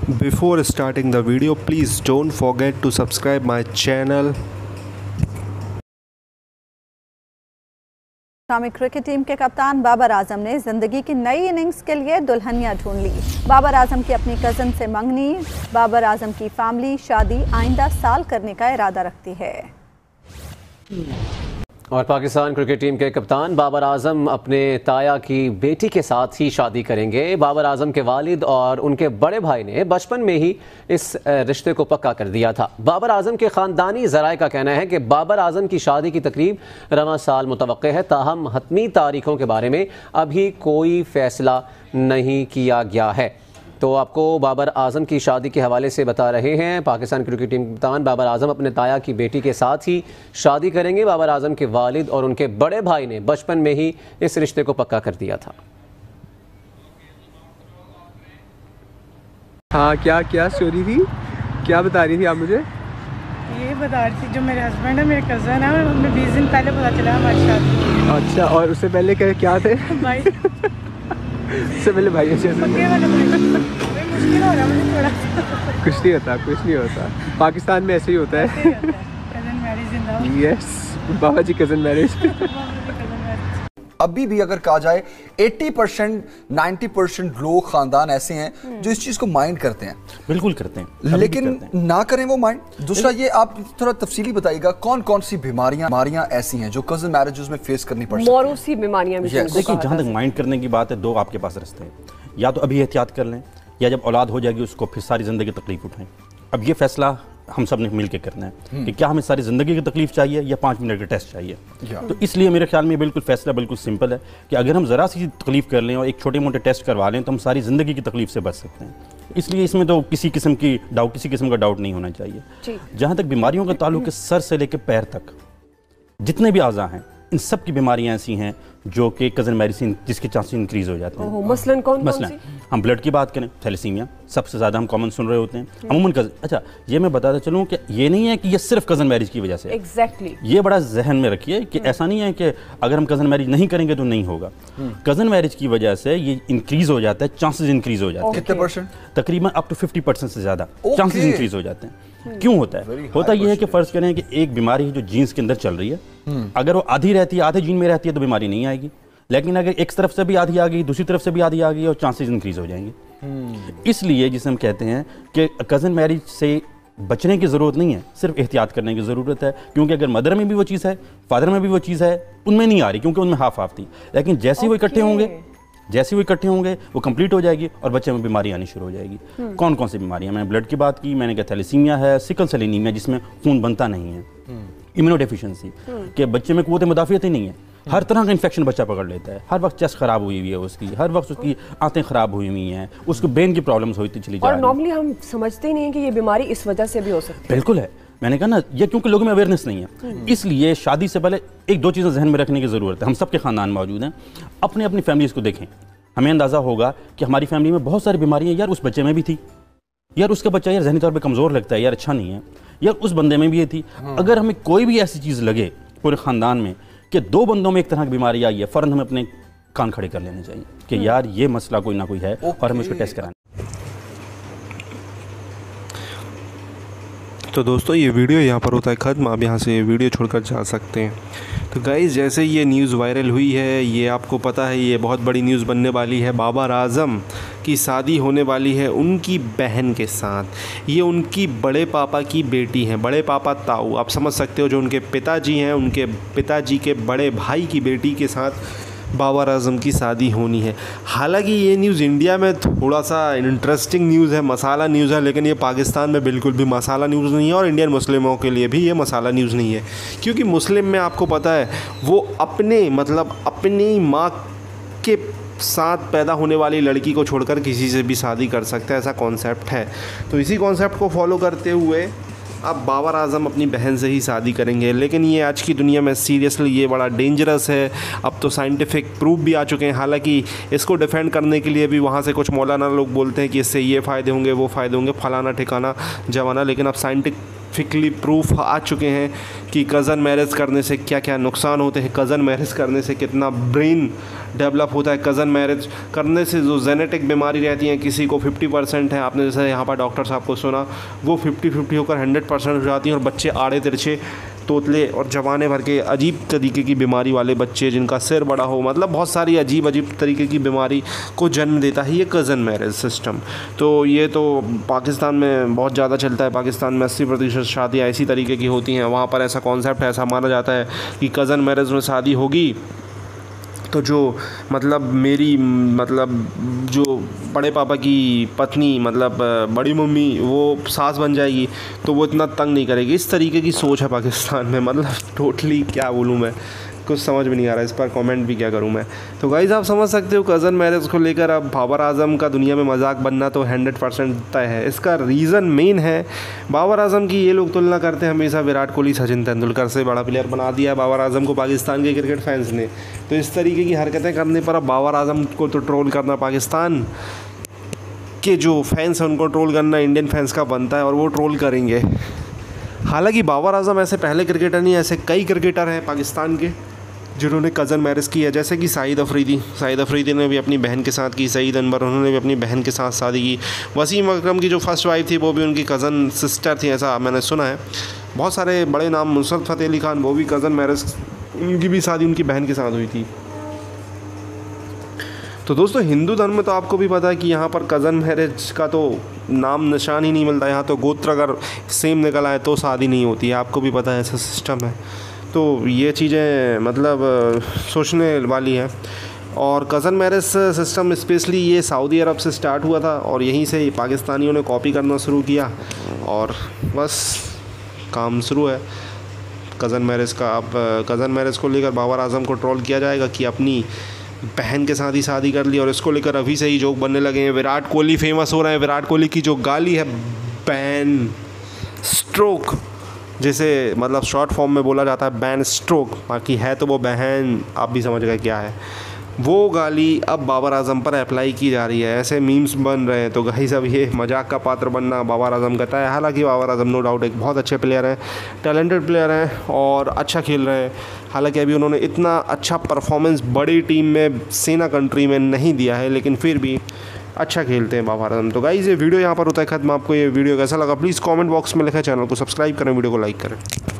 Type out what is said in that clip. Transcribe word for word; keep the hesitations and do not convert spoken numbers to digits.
Before starting the video, please don't forget to subscribe my channel. Pakistani cricket team के कप्तान बाबर आजम ने जिंदगी की नई इनिंग्स के लिए दुल्हनिया ढूंढ ली। बाबर आजम की अपनी कज़न से मंगनी। बाबर आजम की फैमिली शादी आइंदा साल करने का इरादा रखती है। और पाकिस्तान क्रिकेट टीम के कप्तान बाबर आजम अपने ताया की बेटी के साथ ही शादी करेंगे। बाबर आजम के वालिद और उनके बड़े भाई ने बचपन में ही इस रिश्ते को पक्का कर दिया था। बाबर आजम के ख़ानदानी ज़राए का कहना है कि बाबर आजम की शादी की तकरीब रवां साल मुतवक्के है, ताहम हतमी तारीखों के बारे में अभी कोई फ़ैसला नहीं किया गया है। तो आपको बाबर आजम की शादी के हवाले से बता रहे हैं। पाकिस्तान क्रिकेट टीम कप्तान बाबर आजम अपने ताया की बेटी के साथ ही शादी करेंगे। बाबर आजम के वालिद और उनके बड़े भाई ने बचपन में ही इस रिश्ते को पक्का कर दिया था। हाँ, क्या क्या स्टोरी थी, क्या बता रही थी आप मुझे? ये बता रही थी, जो मेरे हस्बैंड है, मेरे कज़न है, उन्हें बीस दिन पहले पता चला हमारी शादी। अच्छा, और उससे पहले क्या क्या थे? भाई उससे पहले भाई अच्छे से मुश्किल हो रहा है मुझे थोड़ा। कुछ नहीं होता, कुछ नहीं होता, पाकिस्तान में ऐसे ही होता है। कज़न मैरिज जिंदाबाद। यस, बाबा जी कज़न मैरिज। अभी भी अगर कहा जाए अस्सी परसेंट नब्बे परसेंट लोग खानदान ऐसे हैं जो इस चीज को माइंड करते हैं। बिल्कुल करते हैं, लेकिन करते हैं। ना करें वो माइंड। दूसरा ये आप थोड़ा तफसीली बताइएगा कौन कौन सी बीमारियां बीमारियां ऐसी हैं जो कजन मैरिजेस में फेस करनी पड़ सकती हैं। मौरूसी बीमारियां भी। Yes. देखिए, जहाँ तक माइंड करने की बात है, दो आपके पास रास्ते हैं। या तो अभी एहतियात कर लें, या जब औलाद हो जाएगी उसको फिर सारी ज़िंदगी तकलीफ उठाएं। अब ये फैसला हम सब ने मिल के करना है कि क्या हमें सारी ज़िंदगी की तकलीफ चाहिए या पाँच मिनट का टेस्ट चाहिए। तो इसलिए मेरे ख्याल में बिल्कुल फैसला बिल्कुल सिंपल है कि अगर हम ज़रा सी तकलीफ कर लें और एक छोटे मोटे टेस्ट करवा लें तो हम सारी ज़िंदगी की तकलीफ से बच सकते हैं। इसलिए इसमें तो किसी किस्म की डाउट किसी किस्म का डाउट नहीं होना चाहिए। जहाँ तक बीमारियों का ताल्लुक है, सर से लेकर पैर तक जितने भी आज़ा हैं, इन सब की बीमारियां ऐसी हैं जो कि कज़न मैरिज जिसके चांसेस इंक्रीज हो जाते हैं। मसलन कौन मसलन हम ब्लड की बात करें, थैलेसीमिया सबसे ज़्यादा हम कॉमन सुन रहे होते हैं अमूमन कज़न। अच्छा, ये मैं बताता चलूँ कि ये नहीं है कि ये सिर्फ कज़न मैरिज की वजह से। Exactly exactly. ये बड़ा जहन में रखिए कि ऐसा नहीं है कि अगर हम कज़न मैरिज नहीं करेंगे तो नहीं होगा। कज़न मैरिज की वजह से ये इंक्रीज हो जाता है, चांसेस इंक्रीज हो जाते हैं। कितने परसेंट? तकरीबन अप टू फिफ्टी परसेंट से ज़्यादा चांसेस इंक्रीज हो जाते हैं। क्यों होता है? होता यह है कि फ़र्ज़ करें कि एक बीमारी है जो जीन्स के अंदर चल रही है, अगर वो आधी रहती है, आधे जीन में रहती है तो बीमारी नहीं आएगी। लेकिन अगर एक तरफ से भी आधी आ गई, दूसरी तरफ से भी आधी आ गई, और चांसेस इंक्रीज हो जाएंगे। इसलिए जिसे हम कहते हैं कि कज़न मैरिज से बचने की ज़रूरत नहीं है, सिर्फ एहतियात करने की ज़रूरत है। क्योंकि अगर मदर में भी वो चीज़ है, फादर में भी वो चीज़ है, उनमें नहीं आ रही क्योंकि उनमें हाफ हाफ थी। लेकिन जैसे ही वो इकट्ठे होंगे जैसे वो इकट्ठे होंगे वो कंप्लीट हो जाएगी और बच्चे में बीमारी आनी शुरू हो जाएगी। कौन कौन सी बीमारियां? मैंने ब्लड की बात की, मैंने कहा थैलेसीमिया है, सिकल सेल एनीमिया जिसमें खून बनता नहीं है, इम्यूनोडेफिशिएंसी के बच्चे में क़ुव्वत मुदाफ़ियत ही नहीं है, हर तरह का इन्फेक्शन बच्चा पकड़ लेता है, हर वक्त चेस्ट खराब हुई हुई है उसकी, हर वक्त उसकी आंतें खराब हुई हुई हैं, उसको ब्रेन की प्रॉब्लम्स होती चली जा रही है। और नॉर्मली हम समझते ही नहीं है कि ये बीमारी इस वजह से भी हो सकती है। बिल्कुल है, मैंने कहा ना, ये क्योंकि लोगों में अवेयरनेस नहीं है। इसलिए शादी से पहले एक दो चीज़ें जहन में रखने की ज़रूरत है। हम सबके ख़ानदान मौजूद हैं, अपने अपनी फैमिलीज़ को देखें, हमें अंदाज़ा होगा कि हमारी फैमिली में बहुत सारी बीमारियां यार उस बच्चे में भी थी, यार उसका बच्चा यार जहनी तौर पे कमज़ोर लगता है, यार अच्छा नहीं है, यार उस बंदे में भी ये थी। अगर हमें कोई भी ऐसी चीज़ लगे पूरे ख़ानदान में कि दो बंदों में एक तरह की बीमारी आई है, फ़ौरन हमें अपने कान खड़े कर लेने चाहिए कि यार ये मसला कोई ना कोई है और हमें उसको टेस्ट कराना। तो दोस्तों, ये वीडियो यहाँ पर होता है ख़त्म। आप यहाँ से वीडियो छोड़कर जा सकते हैं। तो गाइज़, जैसे ये न्यूज़ वायरल हुई है, ये आपको पता है ये बहुत बड़ी न्यूज़ बनने वाली है। बाबर आज़म की शादी होने वाली है उनकी बहन के साथ। ये उनकी बड़े पापा की बेटी हैं, बड़े पापा ताऊ, आप समझ सकते हो, जो उनके पिताजी हैं, उनके पिताजी के बड़े भाई की बेटी के साथ बाबर आज़म की शादी होनी है। हालांकि ये न्यूज़ इंडिया में थोड़ा सा इंटरेस्टिंग न्यूज़ है, मसाला न्यूज़ है, लेकिन ये पाकिस्तान में बिल्कुल भी मसाला न्यूज़ नहीं है और इंडियन मुस्लिमों के लिए भी ये मसाला न्यूज़ नहीं है। क्योंकि मुस्लिम में आपको पता है वो अपने मतलब अपनी माँ के साथ पैदा होने वाली लड़की को छोड़कर किसी से भी शादी कर सकता है, ऐसा कॉन्सेप्ट है। तो इसी कॉन्सेप्ट को फॉलो करते हुए अब बाबर आज़म अपनी बहन से ही शादी करेंगे। लेकिन ये आज की दुनिया में सीरियसली ये बड़ा डेंजरस है। अब तो साइंटिफिक प्रूफ भी आ चुके हैं। हालांकि इसको डिफेंड करने के लिए भी वहाँ से कुछ मौलाना लोग बोलते हैं कि इससे ये फ़ायदे होंगे, वो फ़ायदे होंगे, फलाना ठिकाना जवाना, लेकिन अब साइंटिफिक साइंटिफिकली प्रूफ आ चुके हैं कि कज़न मैरिज करने से क्या क्या नुकसान होते हैं, कज़न मैरिज करने से कितना ब्रेन डेवलप होता है, कज़न मैरिज करने से जो जेनेटिक बीमारी रहती है किसी को फिफ्टी परसेंट है, आपने जैसे यहाँ पर डॉक्टर साहब को सुना, वो फिफ्टी फिफ्टी होकर हंड्रेड परसेंट हो जाती हैं और बच्चे आड़े तिरछे तोतले और जवाने भर के अजीब तरीके की बीमारी वाले बच्चे, जिनका सिर बड़ा हो, मतलब बहुत सारी अजीब अजीब तरीके की बीमारी को जन्म देता है ये कज़न मैरिज सिस्टम। तो ये तो पाकिस्तान में बहुत ज़्यादा चलता है। पाकिस्तान में अस्सी प्रतिशत शादियाँ इसी तरीके की होती हैं। वहाँ पर ऐसा कॉन्सेप्ट ऐसा माना जाता है कि कज़न मैरिज में शादी होगी तो जो मतलब मेरी मतलब जो बड़े पापा की पत्नी मतलब बड़ी मम्मी वो सास बन जाएगी तो वो इतना तंग नहीं करेगी। इस तरीके की सोच है पाकिस्तान में। मतलब टोटली क्या बोलूँ मैं, कुछ समझ में नहीं आ रहा है, इस पर कमेंट भी क्या करूं मैं। तो गाइज़ आप समझ सकते हो कज़न मैरिज को लेकर अब बाबर आजम का दुनिया में मजाक बनना तो हंड्रेड परसेंट तय है। इसका रीज़न मेन है बाबर आजम की ये लोग तुलना करते हैं हमेशा विराट कोहली सचिन तेंदुलकर से, बड़ा प्लेयर बना दिया बाबर आजम को पाकिस्तान के क्रिकेट फैंस ने। तो इस तरीके की हरकतें करने पर अब बाबर आजम को तो ट्रोल करना पाकिस्तान के जो फैंस हैं उनको ट्रोल करना इंडियन फैंस का बनता है और वो ट्रोल करेंगे। हालांकि बाबर आजम ऐसे पहले क्रिकेटर नहीं, ऐसे कई क्रिकेटर हैं पाकिस्तान के जिन्होंने कज़न मैरिज की है, जैसे कि शाहिद अफरीदी शाहिद अफरीदी ने भी अपनी बहन के साथ की, सईद अनवर उन्होंने भी अपनी बहन के साथ शादी की, वसीम अकरम की जो फर्स्ट वाइफ थी वो भी उनकी कज़न सिस्टर थी, ऐसा मैंने सुना है। बहुत सारे बड़े नाम, नुसरत फ़तेह अली खान वो भी कज़न मैरिज, उनकी भी शादी उनकी बहन के साथ हुई थी। तो दोस्तों हिंदू धर्म में तो आपको भी पता है कि यहाँ पर कज़न मैरिज का तो नाम निशान ही नहीं मिलता। यहाँ तो गोत्र अगर सेम निकल आए तो शादी नहीं होती है, आपको भी पता है ऐसा सिस्टम है। तो ये चीज़ें मतलब सोचने वाली है। और कज़न मैरिज सिस्टम स्पेशली ये सऊदी अरब से स्टार्ट हुआ था और यहीं से पाकिस्तानियों ने कॉपी करना शुरू किया और बस काम शुरू है कज़न मैरिज का। अब कज़न मैरिज को लेकर बाबर आजम को ट्रोल किया जाएगा कि अपनी बहन के साथ ही शादी कर ली और इसको लेकर अभी से ही जोक बनने लगे हैं। विराट कोहली फेमस हो रहे हैं। विराट कोहली की जो गाली है बैन स्ट्रोक, जिसे मतलब शॉर्ट फॉर्म में बोला जाता है बैन स्ट्रोक, बाकी है तो वो बहन, आप भी समझ गए क्या है, वो गाली अब बाबर आजम पर अप्लाई की जा रही है। ऐसे मीम्स बन रहे हैं। तो गाइस अब ये मजाक का पात्र बनना बाबर आजम कहता है। हालांकि बाबर आजम नो डाउट एक बहुत अच्छे प्लेयर हैं, टैलेंटेड प्लेयर हैं और अच्छा खेल रहे हैं। हालांकि अभी उन्होंने इतना अच्छा परफॉर्मेंस बड़ी टीम में सेना कंट्री में नहीं दिया है, लेकिन फिर भी अच्छा खेलते हैं बाबर आजम। तो गाइस ये वीडियो यहाँ पर होता है ख़त्म। आपको ये वीडियो कैसा लगा प्लीज़ कमेंट बॉक्स में लिखें, चैनल को सब्सक्राइब करें, वीडियो को लाइक करें।